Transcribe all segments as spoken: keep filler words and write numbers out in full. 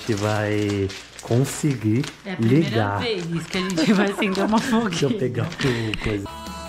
gente vai conseguir É a primeira ligar. vez que a gente vai acender uma fogueira. Deixa eu pegar o coisa.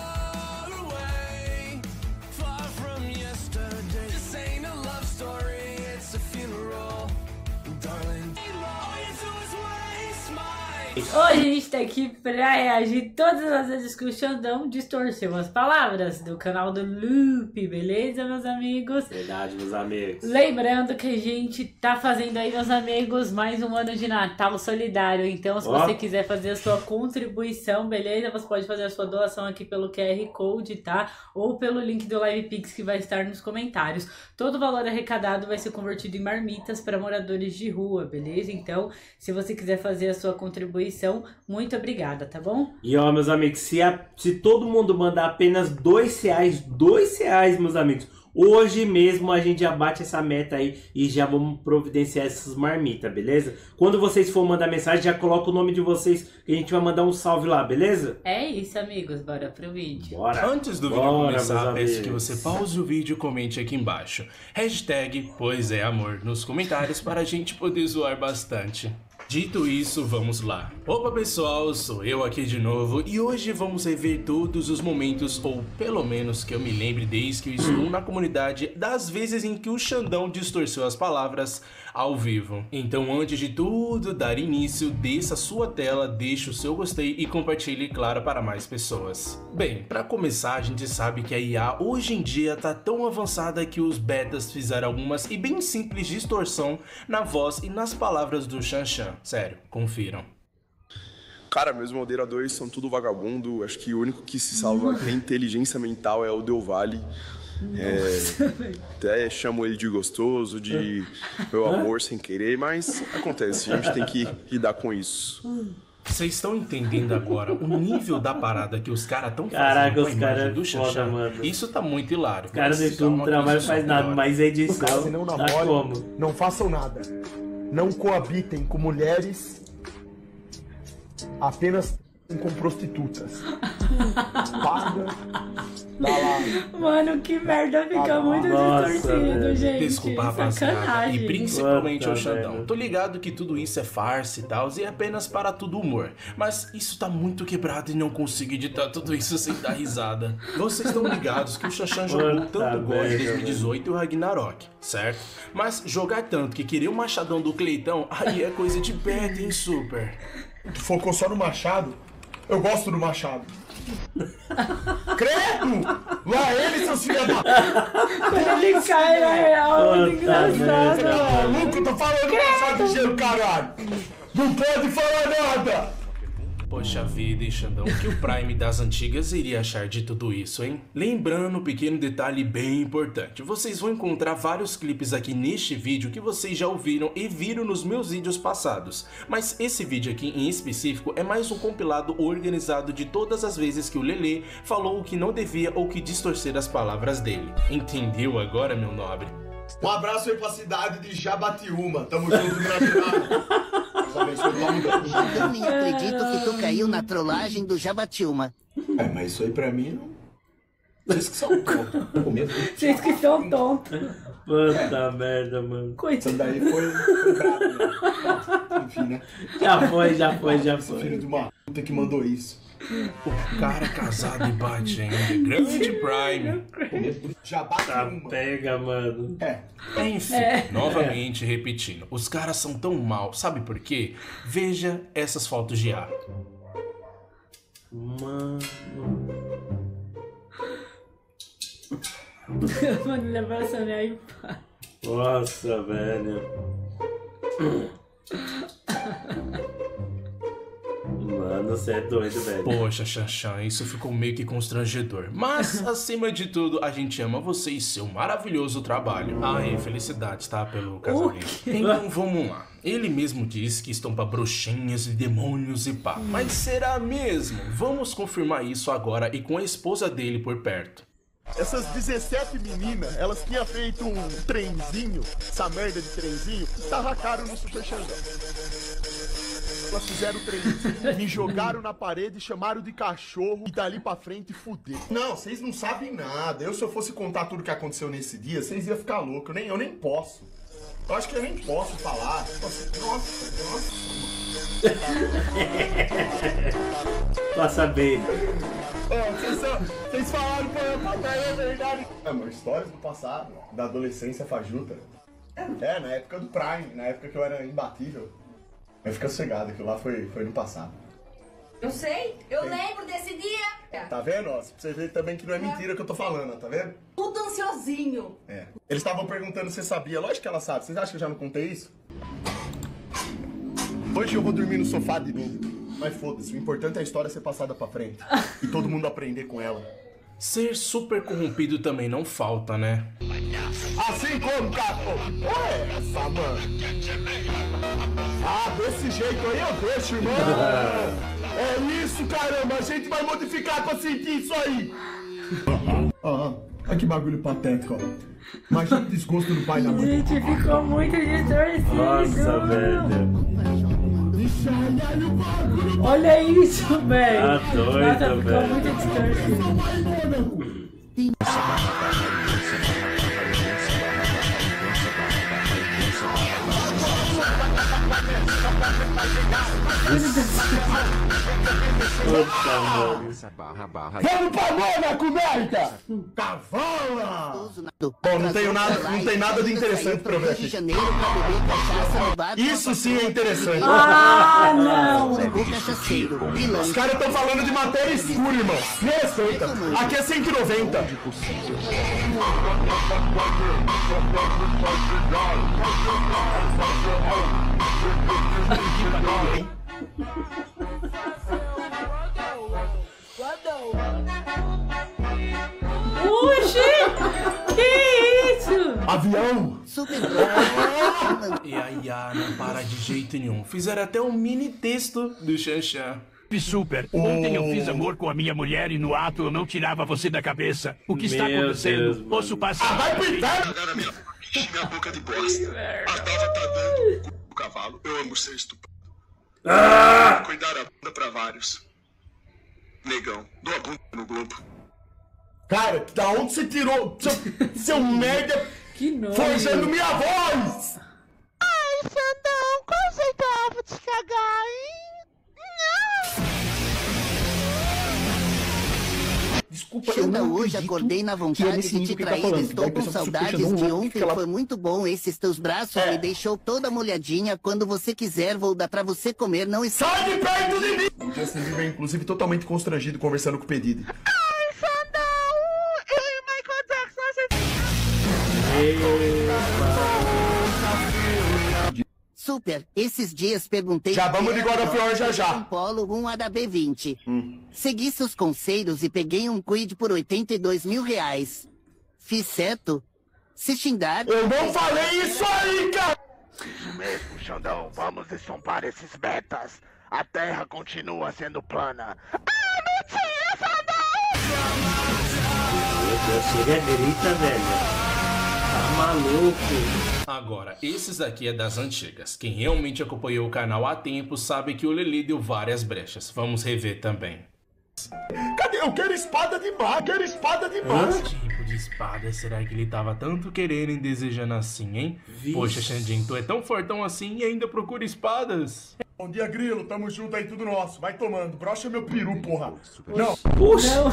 Hoje a gente tá aqui pra reagir todas as vezes que o Xandão distorceu as palavras do canal do Loop, beleza, meus amigos? Verdade, meus amigos. Lembrando que a gente tá fazendo aí, meus amigos, mais um ano de Natal solidário. Então, se Ó. você quiser fazer a sua contribuição, beleza? Você pode fazer a sua doação aqui pelo Q R Code, tá? Ou pelo link do LivePix que vai estar nos comentários. Todo o valor arrecadado vai ser convertido em marmitas para moradores de rua, beleza? Então, se você quiser fazer a sua contribuição, muito obrigada, tá bom? E ó, meus amigos, se, a, se todo mundo mandar apenas dois reais, dois reais, meus amigos, hoje mesmo a gente já bate essa meta aí e já vamos providenciar essas marmitas, beleza? Quando vocês for mandar mensagem, já coloca o nome de vocês que a gente vai mandar um salve lá, beleza? É isso, amigos, bora pro vídeo. Bora! Antes do vídeo Bora, começar, meus peço que amigos. você pause o vídeo e comente aqui embaixo. Hashtag Pois é Amor nos comentários para a gente poder zoar bastante. Dito isso, vamos lá. Opa pessoal, sou eu aqui de novo e hoje vamos rever todos os momentos, ou pelo menos que eu me lembre desde que eu estou na comunidade, das vezes em que o Xandão distorceu as palavras ao vivo. Então antes de tudo dar início, desça a sua tela, deixe o seu gostei e compartilhe, claro, para mais pessoas. Bem, para começar, a gente sabe que a I A hoje em dia tá tão avançada que os betas fizeram algumas e bem simples distorção na voz e nas palavras do Xanxan. Sério, confiram. Cara, meus moderadores são tudo vagabundo. Acho que o único que se salva tem inteligência mental é o Del Valle. É, até chamo ele de gostoso, de meu amor sem querer, mas acontece, a gente tem que lidar com isso. Vocês estão entendendo agora o nível da parada que os caras estão Caraca, fazendo com a os imagem caras do é foda, Xanxan? mano. Isso tá muito hilário. Os caras Mas de tudo uma não trabalham, coisa faz só nada, agora. mas a edição Se não tá namorem, como? não façam nada. Não coabitem com mulheres, apenas com prostitutas. Paga, dá lá. Mano, que merda, fica muito Nossa, distorcido, velho. gente. Desculpa, rapaziada, Sacanagem. e principalmente Puta o Xandão. merda. Tô ligado que tudo isso é farsa e tal, e é apenas para tudo humor. Mas isso tá muito quebrado e não consigo editar tudo isso sem dar risada. Vocês estão ligados que o Xanxan jogou Puta tanto God merda, dois mil e dezoito e o Ragnarok, certo? Mas jogar tanto que queria o machadão do Cleitão, aí é coisa de beta, hein, super? Tu focou só no Machado? Eu gosto do Machado. Credo! Lá ele, seus filhos da... Quando ele cai, na real, muito Puta engraçado. merda. Tá maluco? Eu tô falando do Machado de gelo, caralho! Não pode falar nada! Poxa vida, hein, Xandão, o que o Prime das antigas iria achar de tudo isso, hein? Lembrando um pequeno detalhe bem importante, vocês vão encontrar vários clipes aqui neste vídeo que vocês já ouviram e viram nos meus vídeos passados, mas esse vídeo aqui em específico é mais um compilado organizado de todas as vezes que o Lelê falou o que não devia ou que distorcer as palavras dele. Entendeu agora, meu nobre? Um abraço aí pra cidade de Jabatiúma. Tamo junto, gratidão. Eu nem acredito que tu caiu na trollagem do Jabatiúma. É, mas isso aí pra mim não... Vocês que são tontos. Vocês que são tontos. Puta merda, mano. Isso Coitado. daí foi, foi brabo, né? Enfim, né? Já foi, já foi, já Esse filho foi. de uma puta que mandou isso. O cara casado e bate ainda. Grande Prime. Tá Jabatiúma. pega, mano. É. Enfim, novamente repetindo, os caras são tão mal, sabe por quê? Veja essas fotos de ar. Mano. Mano, levar essa minha aí. Nossa, velho. Mano, você é doido, velho. Poxa, Xanxan, isso ficou meio que constrangedor. Mas, acima de tudo, a gente ama você e seu maravilhoso trabalho. Ai, felicidades, tá? Pelo casamento. Então, vamos lá. Ele mesmo disse que estão pra bruxinhas e demônios e pá. Mas será mesmo? Vamos confirmar isso agora e com a esposa dele por perto. Essas dezessete meninas, elas tinham feito um trenzinho, essa merda de trenzinho, tava caro no Super Xandão. Elas fizeram o trenzinho, me jogaram na parede, chamaram de cachorro e dali pra frente fudeu. Não, vocês não sabem nada. Eu, se eu fosse contar tudo que aconteceu nesse dia, vocês iam ficar loucos. Eu nem, eu nem posso. Eu acho que eu nem posso falar. Nossa, nossa. Passa bem. Ó, vocês, são, vocês falaram pra papai, é verdade. É, mano, histórias do passado, da adolescência fajuta. É, na época do Prime, na época que eu era imbatível. Mas fica sossegado, aquilo lá foi, foi no passado. Eu sei, eu Tem. lembro desse dia. Tá vendo, ó? Pra você ver também que não é mentira que eu tô falando, tá vendo? Tudo ansiosinho. É. Eles estavam perguntando se você sabia. Lógico que ela sabe. Vocês acham que eu já não contei isso? Hoje eu vou dormir no sofá de novo. Mas foda-se, o importante é a história ser passada pra frente. E todo mundo aprender com ela. Ser super corrompido também não falta, né? Assim como, Capo? Ué, essa, mano. Ah, desse jeito aí eu deixo, irmão. É isso, caramba. A gente vai modificar pra sentir isso aí. Ah, olha que bagulho patético, ó. Imagina o desgosto do pai e da mãe. Gente, ficou muito distorcido. Nossa, velho. Olha isso, velho. Tá doido, Nossa, ficou velho. muito distorcido. Puta, mano. Vamos pra Mônaco, merda! Cavala! Bom, não tenho nada, não tem nada de interessante pra ver aqui. Isso sim é interessante. Ah, não! Os caras estão falando de matéria escura, irmão. Me respeita. Aqui é cento e noventa. Oxi! Que isso? Avião! E aí, ah, não para de jeito nenhum. Fizeram até um mini texto do Xanxan. Super. Ontem eu fiz amor com a minha mulher e no ato eu não tirava você da cabeça. O que está Meu acontecendo? Deus, Posso passar? Ah, vai pro inferno! Cagaram minha, enchi minha boca de bosta. A Dava tá dando o cu pro cavalo. Eu amo ser estupendo. Ah! Cuidar a bunda pra vários. Negão, dou a bunda no Globo. Cara, da onde você tirou? Seu, seu merda Que nojo. forjando minha voz! Ai, Xandão, qual jeitava de cagar, hein? Desculpa, eu Xandão, não hoje acredito acordei na que é vontade nesse de te nível que tá trair. falando. Dá a Estou com impressão que o saudades Xandão de não- ontem. que ela- Foi muito bom. Esses teus braços É. me deixou toda molhadinha. Quando você quiser, vou dar pra você comer. Não está. Sai de perto de mim! O Justin Bieber, inclusive, totalmente constrangido conversando com o pedido. Ai, Xandão! Eu e o Michael Jackson, a gente... Super, esses dias perguntei... Já vamos de God of War já já. Um Polo, um H B vinte. Segui seus conselhos e peguei um Quid por oitenta e dois mil reais. Fiz certo? Se xingar... Eu não falei isso aí, cara! Isso mesmo, Xandão. Vamos estompar esses betas. A Terra continua sendo plana. Meu Deus, chega grita, velho. Tá maluco. Agora, esses aqui é das antigas. Quem realmente acompanhou o canal há tempo sabe que o Lelê deu várias brechas. Vamos rever também. Cadê? Eu quero espada de mar, quero espada de mar. Que tipo de espada será que ele tava tanto querendo e desejando assim, hein? Vixe. Poxa, Xandinho, tu é tão fortão assim e ainda procura espadas? Bom dia, Grilo. Tamo junto aí, tudo nosso. Vai tomando. Brocha meu peru, porra. Não. Puxa.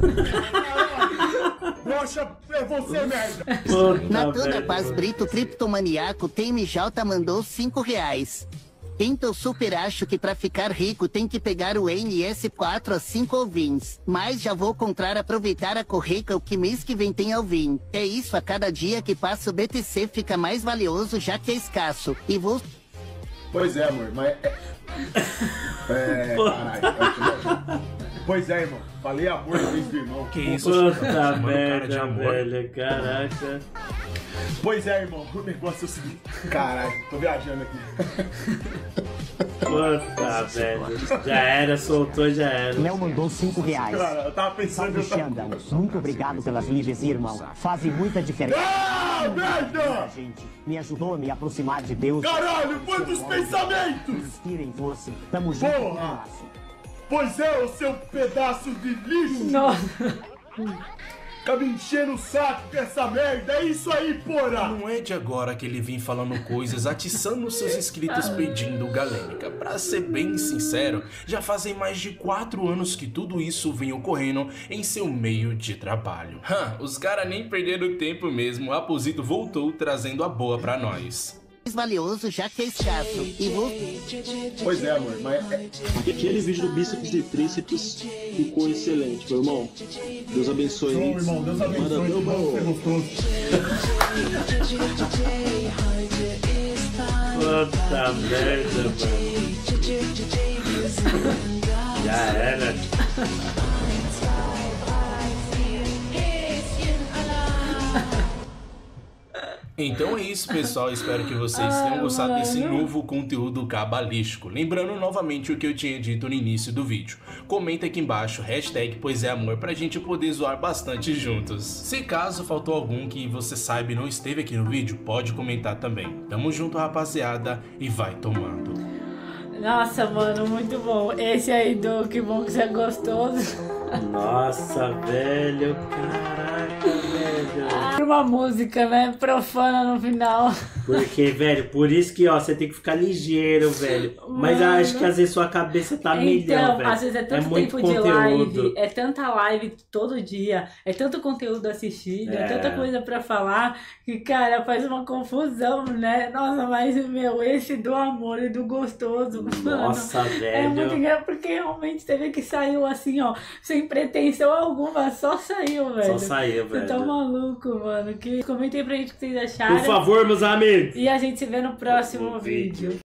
Brocha é você, merda. Puta, Natan da velho. Paz Brito Criptomaniaco tem M J mandou cinco reais. Então super acho que pra ficar rico tem que pegar o N S quatro a cinco Alvins. Mas já vou comprar, aproveitar a correca, o que mês que vem tem Alvin. É isso, a cada dia que passa o B T C fica mais valioso já que é escasso. E vou... Pois é, amor, mas... É... Caralho. Pois é, irmão. Falei amor em vez de irmão. Que isso, Puta Xandão? Chamando o cara de merda, amor. velho. Caraca. Pois é, irmão. O negócio é o seguinte... Caralho, tô viajando aqui. Puta, velho. Já era, soltou, já era. Léo mandou cinco reais. Cara, eu tava pensando... Salve, Xandão. Muito obrigado pelas lives, irmão. Fazem muita diferença. Ah, merda! Gente, me ajudou a me aproximar de Deus. Caralho, quantos pensamentos! Insistir em você. Tamo junto. Porra! abraço. Pois é, o seu pedaço de lixo! Nossa. Fica me enchendo o saco com essa merda, é isso aí, porra! Não é de agora que ele vem falando coisas atiçando os seus inscritos pedindo galênica. Pra ser bem sincero, já fazem mais de quatro anos que tudo isso vem ocorrendo em seu meio de trabalho. Hã, os caras nem perderam tempo mesmo, Raposito voltou trazendo a boa pra nós. Valioso já que é escasso. E vou... Pois é, amor, mas... Aquele vídeo do bíceps e tríceps ficou excelente, meu irmão. Deus abençoe. Show, irmão, Deus abençoe. Manda meu irmão. Puta merda, mano. Já era. Então é isso, pessoal, espero que vocês tenham gostado desse novo conteúdo cabalístico. Lembrando novamente o que eu tinha dito no início do vídeo. Comenta aqui embaixo, hashtag pois é amor, pra gente poder zoar bastante juntos. Se caso faltou algum que você saiba e não esteve aqui no vídeo, pode comentar também. Tamo junto, rapaziada, e vai tomando. Nossa, mano, muito bom. Esse aí do Que Bom Que Você é Gostoso. Nossa, velho, caraca, velho. Uma música, né, profana no final. Porque, velho, por isso que, ó, você tem que ficar ligeiro, velho. Mas eu acho que às vezes sua cabeça tá então, milhão, velho. Às vezes é tanto é muito tempo conteúdo. de live, é tanta live todo dia, é tanto conteúdo assistido, é, É. tanta coisa pra falar, que, cara, faz uma confusão, né? Nossa, mas, meu, esse do amor e do gostoso, Nossa, mano, velho. é muito engraçado, porque realmente você vê que saiu assim, ó, sem pretensão alguma, só saiu, velho. Só saiu, velho. Você tá maluco, mano. Que... Comentem pra gente o que vocês acharam. Por favor, meus amigos. E a gente se vê no próximo No vídeo. vídeo.